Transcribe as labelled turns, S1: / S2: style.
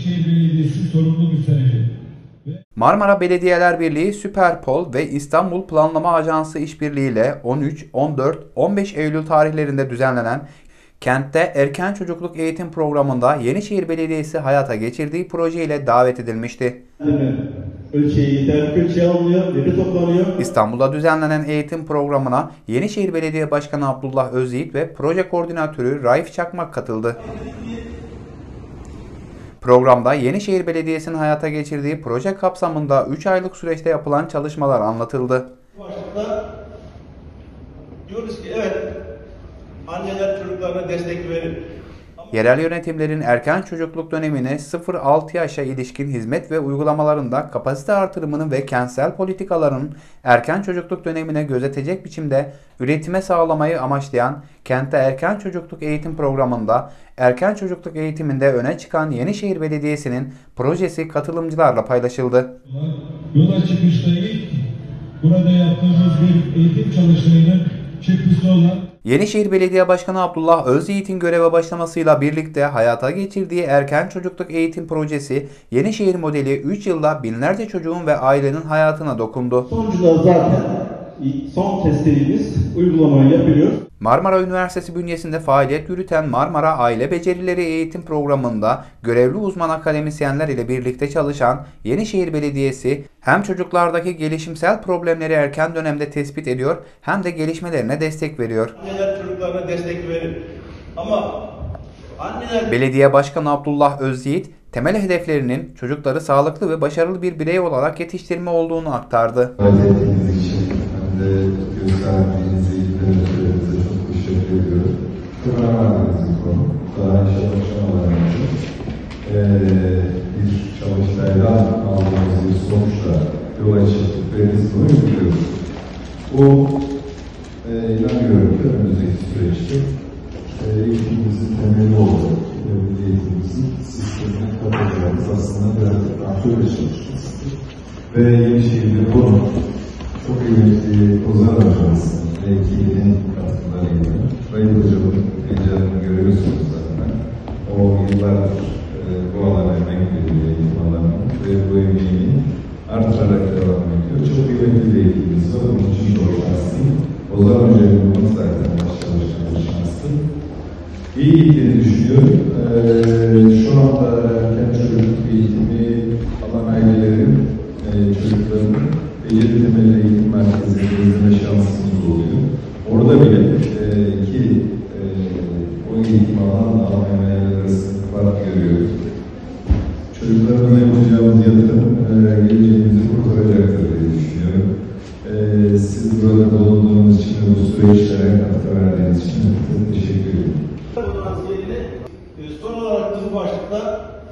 S1: Yenişehir Belediyesi sorumlu üstlenecek.
S2: Marmara Belediyeler Birliği, Süperpol ve İstanbul Planlama Ajansı işbirliğiyle 13, 14, 15 Eylül tarihlerinde düzenlenen kentte erken çocukluk eğitim programında Yenişehir Belediyesi hayata geçirdiği projeyle davet edilmişti.
S3: Ölçeği alınıyor, veri toplanıyor.
S2: İstanbul'da düzenlenen eğitim programına Yenişehir Belediye Başkanı Abdullah Özyiğit ve proje koordinatörü Raif Çakmak katıldı. Programda Yenişehir Belediyesi'nin hayata geçirdiği proje kapsamında 3 aylık süreçte yapılan çalışmalar anlatıldı.
S3: Başlıkta diyoruz ki evet, anneler çocuklarına destek verir.
S2: Yerel yönetimlerin erken çocukluk dönemine 0-6 yaşa ilişkin hizmet ve uygulamalarında kapasite artırımını ve kentsel politikaların erken çocukluk dönemine gözetecek biçimde üretime sağlamayı amaçlayan Kentte Erken Çocukluk Eğitim Programı'nda erken çocukluk eğitiminde öne çıkan Yenişehir Belediyesi'nin projesi katılımcılarla paylaşıldı.
S1: Yola çıkışta ilk burada yaptığımız bir eğitim çalıştayının çıktısı olan
S2: Yenişehir Belediye Başkanı Abdullah Özyiğit'in göreve başlamasıyla birlikte hayata geçirdiği erken çocukluk eğitim projesi Yenişehir modeli 3 yılda binlerce çocuğun ve ailenin hayatına dokundu.
S3: Sonuçta zaten son testlerimiz uygulamayı yapıyor.
S2: Marmara Üniversitesi bünyesinde faaliyet yürüten Marmara Aile Becerileri Eğitim Programı'nda görevli uzman akademisyenler ile birlikte çalışan Yenişehir Belediyesi hem çocuklardaki gelişimsel problemleri erken dönemde tespit ediyor hem de gelişmelerine destek veriyor.
S3: Anneler çocuklarına destek verir. Ama anneler...
S2: Belediye Başkanı Abdullah Özyiğit, temel hedeflerinin çocukları sağlıklı ve başarılı bir birey olarak yetiştirme olduğunu aktardı.
S4: Teşekkür ediyorum. Çok önemli bir konu. Daha inşallah bir çalıştaydan aldığımız bir sonuçla yola çıktık ve biz bunu yapıyoruz. Bu inanıyorum ki önümüzdeki süreçte eğitimimizin temeli olarak eğitimimizin sistemine katacağımız aslında birazcık daha şöyle çalışmasıdır. Ve Yenişehir'de bunu çok kıymetli Ozan Hocamız ve ekibinin katkılarıyla Raif Hocam'ın heyecanını görüyorsunuz zaten. O yıllardır bu alana emek veriyor eğitim alanına ve bu emeğini artırarak devam ediyor. Çok kıymetli bir eğitimimiz var. Onun için çok şanslıyım. Ozan Hocam'ın zaten başlamıştığımız şanslı. İyi gittiğini düşünüyorum. Şu anda erken çocukluk eğitimi alan ailelerin çocukların beceri temelli eğitim merkezlerinde şansımız oluyor. Orada bile o eğitim alan aileler arasında fark görüyoruz. Çocuklarımıza yapacağımız yatırım geleceğimizi kurtaracaktır diye düşünüyorum. Siz burada bulunduğunuz için ve bu süreçlere katkı verdiğiniz için çok teşekkür ederim.
S3: Son olarak bu başlıkta